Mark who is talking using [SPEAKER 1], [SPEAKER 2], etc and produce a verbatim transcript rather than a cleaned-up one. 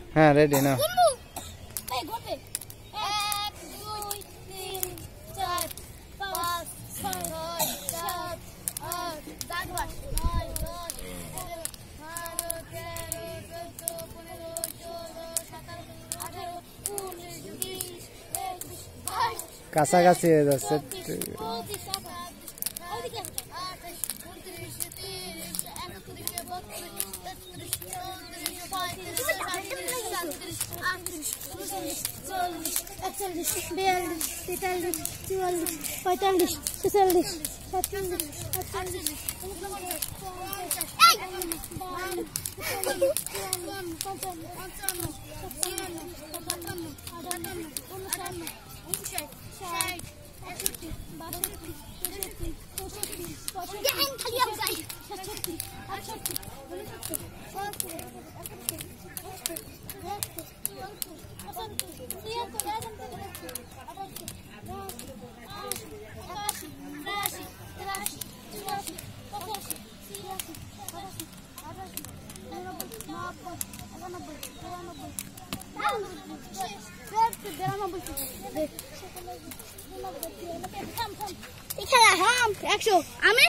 [SPEAKER 1] হ্যাঁ রেডি না
[SPEAKER 2] এই ঘটে এক দুই তিন চার পাঁচ ছয় সাত আট দশ নয় দশ এগারো বারো তেরো চৌদ্দ পনেরো ষোলো সতেরো আঠারো উনিশ বিশ একুশ বাইশ
[SPEAKER 1] কাছাকাছি হয়ে যাচ্ছে
[SPEAKER 2] পঁচিশ ওদিকে আঠাশ উনত্রিশ তিরিশ একত্রিশ বত্রিশ তেত্রিশ চৌত্রিশ পঁয়ত্রিশ ছত্রিশ সাঁইত্রিশ আটত্রিশ উনচল্লিশ চল্লিশ একচল্লিশ বিয়াল্লিশ তেতাল্লিশ চুয়াল্লিশ পঁয়তাল্লিশ ছেচল্লিশ সাতচল্লিশ আটচল্লিশ উনপঞ্চাশ পঞ্চাশ বাউন্ন তিপ্পান্ন চুয়ান্ন পঞ্চান্ন পঞ্চান্ন ছাপ্পান্ন সাতান্ন আটান্ন উনষাট উনষাট ষাট একষট্টি বাষট্টি তেষট্টি চৌষট্টি পঁয়ষট্টি সাতষট্টি আটষট্টি উনসত্তর সত্তর একাত্তর বাহাত্তর তিয়াত্তর চুয়াত্তর পঁচাত্তর ছিয়াত্তর আটাত্তর আটাত্তর উনআশি একাশি বিরাশি তিরাশি চুরাশি পঁচাশি ছিয়াশি সাতাশি আটাশি উননব্বই নব্বই একানব্বই চুরানব্বই বিরানব্বই একশো আমি